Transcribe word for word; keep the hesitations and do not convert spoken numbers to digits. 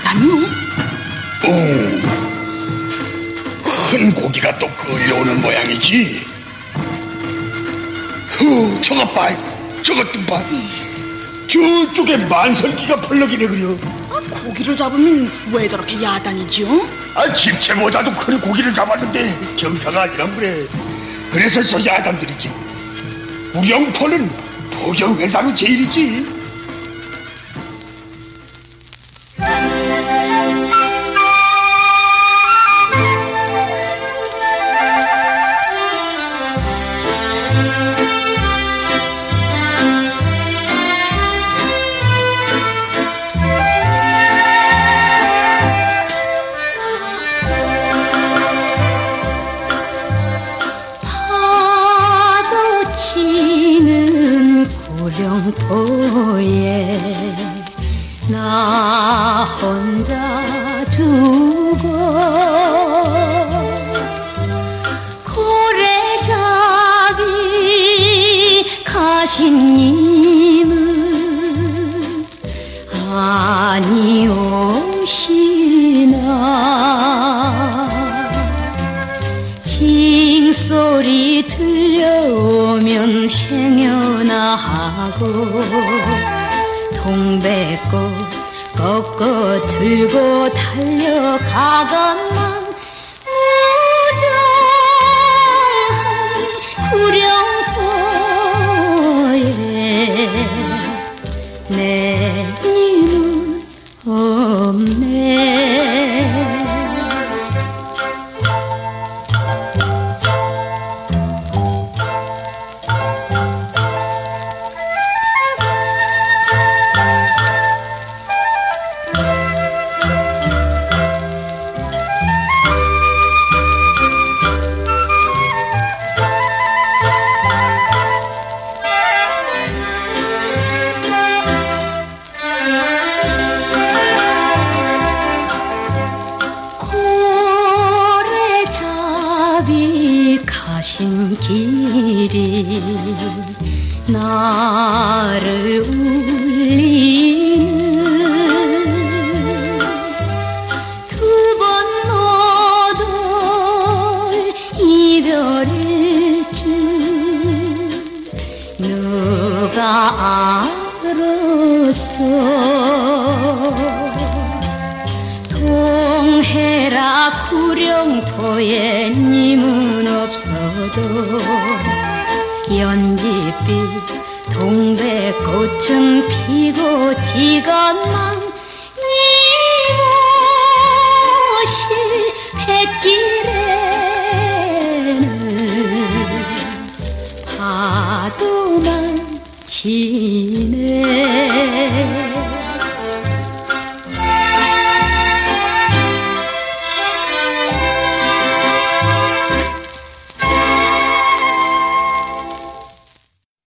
야단이요? 오, 큰 고기가 또 끌려오는 모양이지. 후, 저것 봐, 저것도 봐. 저쪽에 만설기가 펄럭이네 그려. 아, 고기를 잡으면 왜 저렇게 야단이지요? 아, 집채보다도 큰 고기를 잡았는데 경사가 아니란 그래. 그래서 저 야단들이지. 우영포는 포경회사로 제일이지. 영포에 나 혼자 두고 고래잡이 가신 님은 아니 오시나. 징소리 들려오면 행여나 하고 동백꽃 꺾어 들고 달려가건만 우정한 구령포에 내 님은 없네. 가신 길이 나를 울리는 두 번 너도 이별일 줄 누가 알았어. 동해라 구령포에 님은 없어도 연지빛 동백꽃은 피고 지건만 님 오실 뱃길에는 파도만 치네.